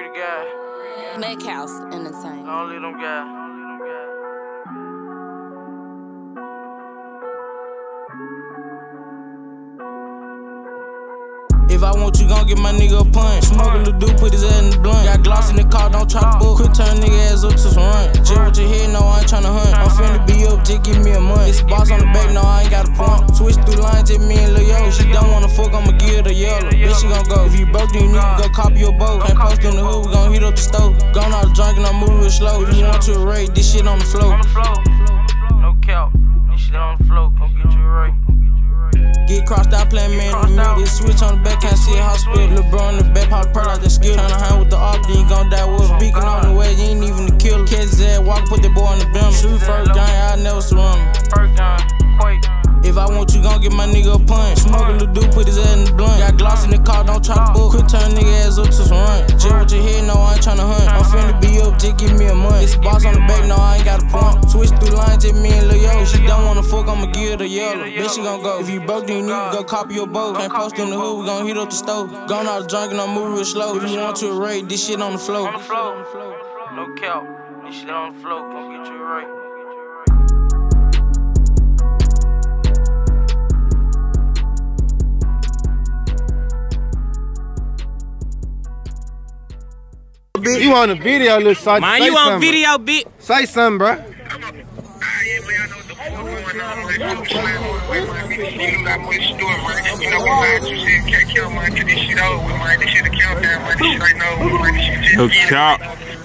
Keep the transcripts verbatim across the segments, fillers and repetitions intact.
Free the guy. Make house entertainment. Don't leave them guys. If I want you, gon' get my nigga a punch. Smoke a little dude, put his ass in the blunt. Got gloss in the car, don't try to book. Quit turn nigga ass up to some run. Just with your head, no, I ain't tryna hunt. I'm finna be up, just give me a month. It's boss on the back, no, I ain't got a pump. Switch through lines, just me and Lil Yo. If she don't wanna fuck, I'ma give her the yellow. Then she gon' go. If you broke, then you need to go copy your boat. Can't post in the hood, we gon' heat up the stove. Gone out drinking, I'm moving real slow. If you want to rate, this shit on the floor. No cap, this shit on the floor. Come get you a rate. Get crossed out, playing man in the middle. This switch on the back, can't see a hospital. LeBron in the back, pop the pearl out the skill. Tryna hang with the op, then you gon' die with him. Speaking on the way, you ain't even the killer. Catch his ass, walk, put that boy in the bimmer. Shoot first gang, I never surrender. First gang, quake. If I want you, gon' get my nigga a punch. Smoke a little dude, put his ass in the blunt. Got gloss in the car, don't try to book. Quit turn nigga ass up to some run. Just with your head, no, I ain't tryna hunt. I'm finna be up, just give me a month. It's boss on the back, no, I ain't got a pump. Switch through lines, just me and Lil Yo. If she don't wanna fuck, I'ma give her the yellow. Then she gon' go. If you broke, then you need to go copy your boat. Can't post in the hood, we gon' heat up the stove. Gone out drinking, I'm moving real slow. If you want to rate, this shit on the floor. On the floor. No cap, this shit on the floor. Come get you a rate. You on the video, little shot. Man, you on video, bitch. Say something, bro. No cap.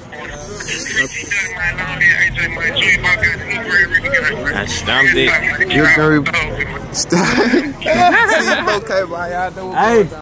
I stamped it. You're very... Stop. Okay, bye. Y'all know. Hey.